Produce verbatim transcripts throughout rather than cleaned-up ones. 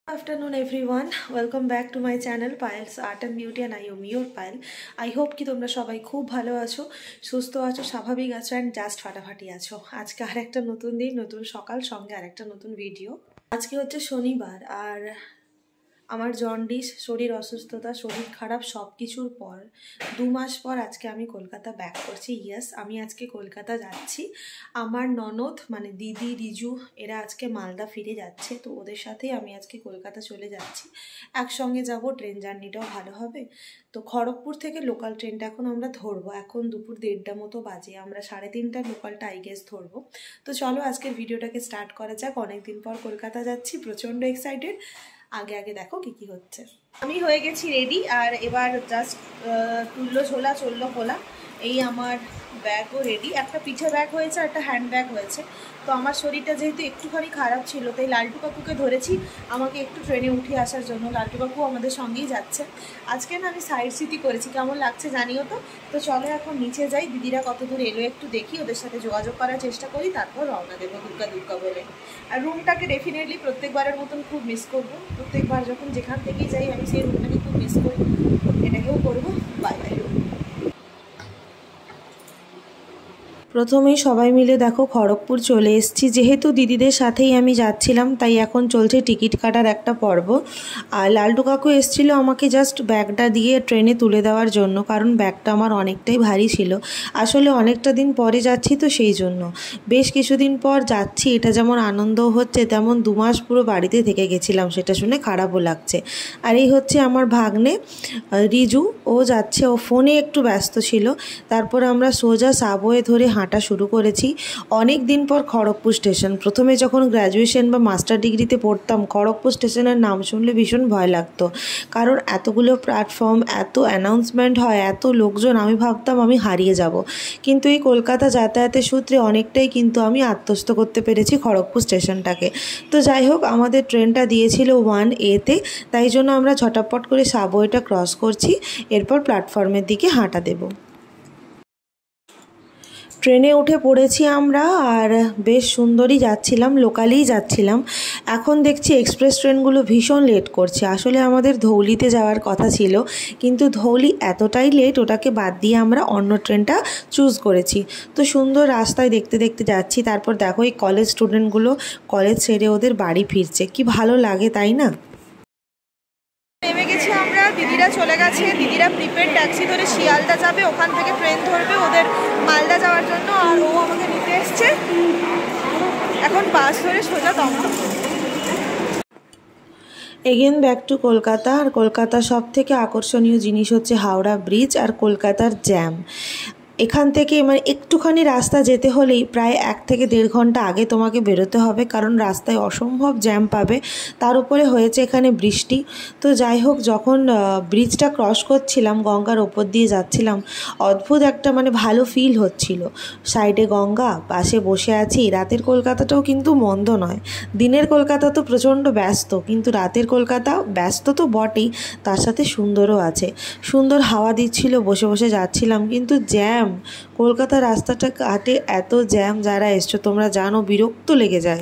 Afternoon everyone, welcome back to my channel Payal's Art and Beauty and I am your Payal. I hope কি তোমরা সবাই খুব ভালো আছো, সুস্থ আছো, স্বাভাবিক আছো and just ফাটাফাটি আছো। আজকে আরেকটা নতুন দিন, নতুন সকাল, সঙ্গে আরেকটা নতুন ভিডিও। আজকে হচ্ছে শনিবার আর আমার জন্ডিস, শরীর অসুস্থতা, শরীর খারাপ সব কিছুর পর দু মাস পর আজকে আমি কলকাতা ব্যাক করছি। ইয়েস, আমি আজকে কলকাতা যাচ্ছি। আমার ননদ মানে দিদি, রিজু এরা আজকে মালদা ফিরে যাচ্ছে, তো ওদের সাথেই আমি আজকে কলকাতা চলে যাচ্ছি। একসঙ্গে যাব, ট্রেন জার্নিটাও ভালো হবে। তো খড়গপুর থেকে লোকাল ট্রেনটা এখন আমরা ধরবো। এখন দুপুর দেড়টা মতো বাজে, আমরা সাড়ে তিনটার লোকালটা আই গেস ধরবো। তো চলো আজকের ভিডিওটাকে স্টার্ট করা যাক। অনেকদিন পর কলকাতা যাচ্ছি, প্রচণ্ড এক্সাইটেড। আগে আগে দেখো কি কি হচ্ছে। আমি হয়ে গেছি রেডি, আর এবার জাস্ট তুললো ঝোলা চললো খোলা। এই আমার ব্যাগও রেডি, একটা পিঠে ব্যাগ হয়েছে, একটা হ্যান্ড ব্যাগ হয়েছে। তো আমার শরীরটা যেহেতু একটুখানি খারাপ ছিল, তাই লালটু কাকুকে ধরেছি আমাকে একটু ট্রেনে উঠিয়ে আসার জন্য। লালটু কাকু আমাদের সঙ্গেই যাচ্ছে। আজকে না আমি সাইড সিটি করেছি, কেমন লাগছে জানিও তো। তো চলো এখন নিচে যাই, দিদিরা কত দূর এলো একটু দেখি, ওদের সাথে যোগাযোগ করার চেষ্টা করি, তারপর রওনা দেবো দুর্গা দুর্গা বলে। আর রুমটাকে ডেফিনেটলি প্রত্যেকবারের মতন খুব মিস করবো। প্রত্যেকবার যখন যেখান থেকেই যাই আমি সেই রুমটাকে খুব মিস করি, এটাকেও করবো। Bye bye. প্রথমেই সবাই মিলে দেখো খড়গপুর চলে এসেছি। যেহেতু দিদিদের সাথেই আমি যাচ্ছিলাম, তাই এখন চলছে টিকিট কাটার একটা পর্ব। আর লালটু কাকু এসেছিলো আমাকে জাস্ট ব্যাগটা দিয়ে ট্রেনে তুলে দেওয়ার জন্য, কারণ ব্যাগটা আমার অনেকটাই ভারী ছিল। আসলে অনেকটা দিন পরে যাচ্ছি তো সেই জন্য। বেশ কিছুদিন পর যাচ্ছি, এটা যেমন আনন্দও হচ্ছে, তেমন দু মাস পুরো বাড়িতে থেকে গেছিলাম, সেটা শুনে খারাপও লাগছে। আর এই হচ্ছে আমার ভাগ্নে রিজু, ও যাচ্ছে, ও ফোনে একটু ব্যস্ত ছিল। তারপর আমরা সোজা সাবওয়ে ধরে হাঁটা শুরু করেছি। অনেক দিন পর খড়গপুর স্টেশন। প্রথমে যখন গ্র্যাজুয়েশন বা মাস্টার ডিগ্রিতে পড়তাম, খড়গপুর স্টেশনের নাম শুনলে ভীষণ ভয় লাগতো, কারণ এতগুলো প্ল্যাটফর্ম, এত অ্যানাউন্সমেন্ট হয়, এত লোকজন, আমি ভাবতাম আমি হারিয়ে যাব। কিন্তু এই কলকাতা যাতায়াতের সূত্রে অনেকটাই কিন্তু আমি আত্মস্থ করতে পেরেছি খড়গপুর স্টেশনটাকে। তো যাই হোক, আমাদের ট্রেনটা দিয়েছিল ওয়ান এতে, তাই জন্য আমরা ঝটাপট করে সাবওয়েটা ক্রস করছি, এরপর প্ল্যাটফর্মের দিকে হাঁটা দেব। ট্রেনে উঠে পড়েছি আমরা, আর বেশ সুন্দরই যাচ্ছিলাম, লোকালেই যাচ্ছিলাম। এখন দেখছি এক্সপ্রেস ট্রেনগুলো ভীষণ লেট করছে। আসলে আমাদের ধৌলিতে যাওয়ার কথা ছিল, কিন্তু ধৌলি এতটাই লেট, ওটাকে বাদ দিয়ে আমরা অন্য ট্রেনটা চুজ করেছি। তো সুন্দর রাস্তায় দেখতে দেখতে যাচ্ছি। তারপর দেখো এই কলেজ স্টুডেন্টগুলো কলেজ ছেড়ে ওদের বাড়ি ফিরছে, কি ভালো লাগে তাই না। নেমে গেছি আমরা, দিদিরা চলে গেছে। দিদিরা প্রিপেড ট্যাক্সি ধরে শিয়ালদা যাবে, ওখান থেকে ট্রেন ধরবে ওদের মালদা যাওয়ার জন্য, আর ও আমাকে নিতে এসছে। এখন বাস ধরে সোজা Dum Dum. Again back to Kolkata. আর কলকাতার সব থেকে আকর্ষণীয় জিনিস হচ্ছে হাওড়া ব্রিজ আর কলকাতার জ্যাম। এখান থেকে মানে একটুখানি রাস্তা যেতে হলেই প্রায় এক থেকে দেড় ঘন্টা আগে তোমাকে বেরোতে হবে, কারণ রাস্তায় অসম্ভব জ্যাম পাবে। তার উপরে হয়েছে এখানে বৃষ্টি। তো যাই হোক, যখন ব্রিজটা ক্রস করছিলাম, গঙ্গার ওপর দিয়ে যাচ্ছিলাম, অদ্ভুত একটা মানে ভালো ফিল হচ্ছিল। সাইডে গঙ্গা, পাশে বসে আছি। রাতের কলকাতাটাও কিন্তু মন্দ নয়। দিনের কলকাতা তো প্রচণ্ড ব্যস্ত, কিন্তু রাতের কলকাতা ব্যস্ত তো বটেই, তার সাথে সুন্দরও আছে। সুন্দর হাওয়া দিচ্ছিল, বসে বসে যাচ্ছিলাম। কিন্তু জ্যাম, কলকাতার রাস্তাটা কাটে এত জ্যাম, যারা এসছো তোমরা জানো, বিরক্ত লেগে যায়।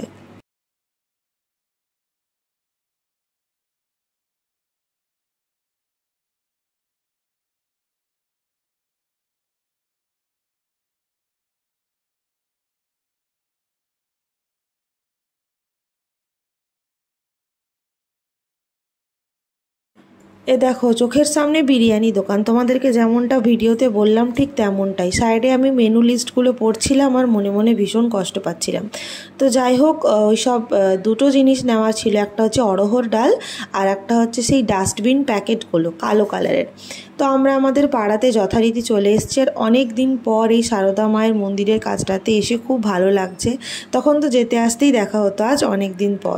এ দেখো চোখের সামনে বিরিয়ানি দোকান, তোমাদেরকে যেমনটা ভিডিওতে বললাম ঠিক তেমনটাই। সাইডে আমি মেনু লিস্টগুলো পড়ছিলাম আর মনে মনে ভীষণ কষ্ট পাচ্ছিলাম। তো যাই হোক, ওই সব দুটো জিনিস নেওয়া ছিল, একটা হচ্ছে অড়হর ডাল আর একটা হচ্ছে সেই ডাস্টবিন প্যাকেটগুলো কালো কালারের। তো আমরা আমাদের পাড়াতে যথারীতি চলে এসেছি। আর অনেক দিন পর এই সারদা মায়ের মন্দিরের কাছটাতে এসে খুব ভালো লাগছে। তখন তো যেতে আসতেই দেখা হতো, আজ অনেক দিন পর।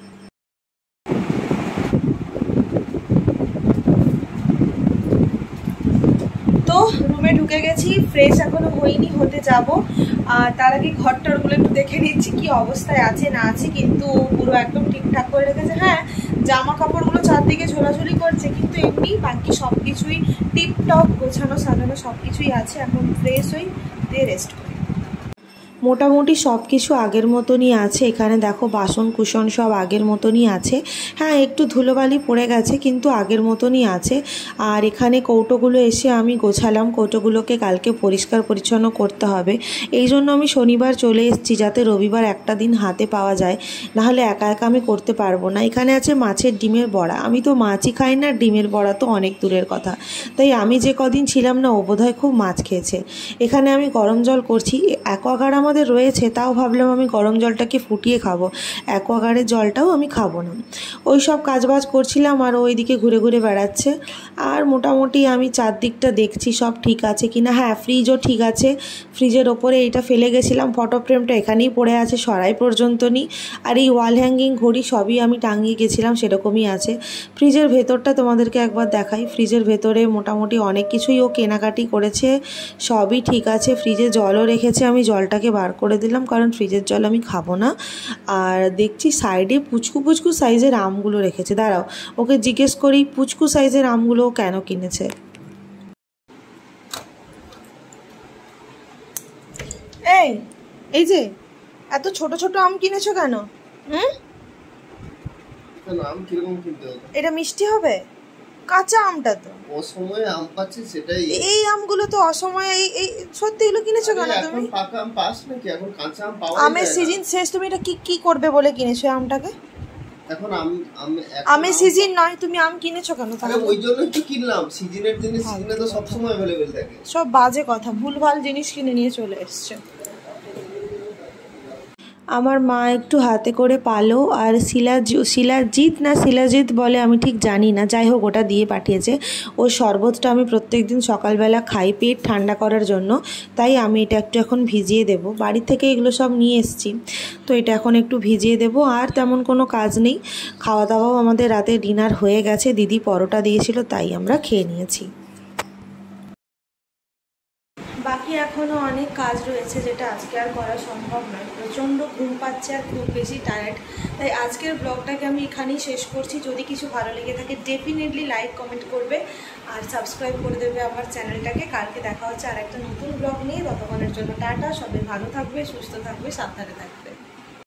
তো রুমে ঢুকে গেছি, ফ্রেশ এখনো হইনি, হতে যাব। আর তার আগে ঘরটারগুলো একটু দেখে নিচ্ছি কি অবস্থায় আছে না আছে, কিন্তু পুরো একদম ঠিকঠাক করে রেখেছে। হ্যাঁ, জামা কাপড়গুলো চারদিকে ঝোলাঝুলি করছে, কিন্তু এমনি বাকি সব কিছুই টিপটপ, গোছানো সাজানো সব কিছুই আছে। এখন ফ্রেশ হই, দিয়ে রেস্ট করি। মোটামুটি সব কিছু আগের মতনই আছে। এখানে দেখো বাসন কুসন সব আগের মতনই আছে। হ্যাঁ, একটু ধুলোবালি পড়ে গেছে কিন্তু আগের মতনই আছে। আর এখানে কৌটোগুলো এসে আমি গোছালাম, কৌটোগুলোকে কালকে পরিষ্কার পরিচ্ছন্ন করতে হবে। এই জন্য আমি শনিবার চলে এসেছি, যাতে রবিবার একটা দিন হাতে পাওয়া যায়, নাহলে একা একা আমি করতে পারবো না। এখানে আছে মাছের ডিমের বড়া। আমি তো মাছই খাই না, ডিমের বড়া তো অনেক দূরের কথা। তাই আমি যে কদিন ছিলাম না, ও বোধহয় খুব মাছ খেয়েছে। এখানে আমি গরম জল করছি। অ্যাকোয়াগার্ড আমাদের রয়েছে, তাও ভাবলাম আমি গরম জলটাকে ফুটিয়ে খাবো, অ্যাকোয়াগার্ডের জলটাও আমি খাবো না। ওই সব কাজবাজ করছিলাম আর ওইদিকে ঘুরে ঘুরে বেড়াচ্ছে। আর মোটামুটি আমি চারদিকটা দেখছি সব ঠিক আছে কিনা। হ্যাঁ, ফ্রিজও ঠিক আছে। ফ্রিজের ওপরে এইটা ফেলে গেছিলাম, ফটো ফ্রেমটা এখানেই পড়ে আছে, সরাই পর্যন্ত নি। আর এই ওয়াল হ্যাঙ্গিং ঘড়ি সবই আমি টাঙিয়ে গেছিলাম, সেরকমই আছে। ফ্রিজের ভেতরটা তোমাদেরকে একবার দেখাই। ফ্রিজের ভেতরে মোটামুটি অনেক কিছুই ও কেনাকাটি করেছে, সবই ঠিক আছে। ফ্রিজে জলও রেখেছে, আমি জলটাকে বার করে দিলাম কারণ ফ্রিজের জল আমি খাবো না। আর দেখছি সাইডে পুচকু পুচকু সাইজের আমগুলো রেখেছে। দাঁড়াও, ওকে জিজ্ঞেস করি পুচকু সাইজের আমগুলো কেন কিনেছে। এই এই যে এত ছোট ছোট আম কিনেছো কেন? হুম, আম কিরকম কিনতে হবে? এটা মিষ্টি হবে? কাঁচা আমটা তো অসময়ে আম পাচ্ছি, সেটাই। এই আমগুলো তো অসময়ে। এই এই সত্যি এগুলো কিনেছো কেন তুমি? এখন পাকা আম পাস নাকি? এখন কাঁচা আম পাওয়া যায় না। আমের সিজন শেষ, তুমি এটা কি কি করবে বলে কিনেছো আমটাকে? এখন আম আম আমের সিজন নয়, তুমি আম কিনেছো কেন তাহলে? আরে ওই জন্যই তো কিনলাম, সিজনের জিনিস সিজনে তো সব সময় अवेलेबल থাকে। সব বাজে কথা, ভুলভাল জিনিস কিনে নিয়ে চলে এসছে। আমার মা একটু হাতে করে পালো আর শিলা শিলাজিৎ না শিলাজিৎ বলে আমি ঠিক জানি না, যাই হোক ওটা দিয়ে পাঠিয়েছে। ওই শরবতটা আমি প্রত্যেক দিন সকালবেলা খাই পেট ঠান্ডা করার জন্য, তাই আমি এটা একটু এখন ভিজিয়ে দেব। বাড়ি থেকে এগুলো সব নিয়ে এসেছি, তো এটা এখন একটু ভিজিয়ে দেব। আর তেমন কোনো কাজ নেই, খাওয়া দাওয়াও আমাদের রাতে ডিনার হয়ে গেছে। দিদি পরোটা দিয়েছিল, তাই আমরা খেয়ে নিয়েছি। বাকি এখনও অনেক কাজ রয়েছে, যেটা আজকে আর করা সম্ভব নয়। প্রচণ্ড ঘুম পাচ্ছে আর খুব বেশি টায়ার্ড, তাই আজকের ব্লগটাকে আমি এখানেই শেষ করছি। যদি কিছু ভালো লেগে থাকে ডেফিনেটলি লাইক কমেন্ট করবে আর সাবস্ক্রাইব করে দেবে আমার চ্যানেলটাকে। কালকে দেখা হচ্ছে আর একটা নতুন ব্লগ নিয়ে। ততক্ষণের জন্য টাটা, সবাই ভালো থাকবে, সুস্থ থাকবে, সাবধানে থাকবে।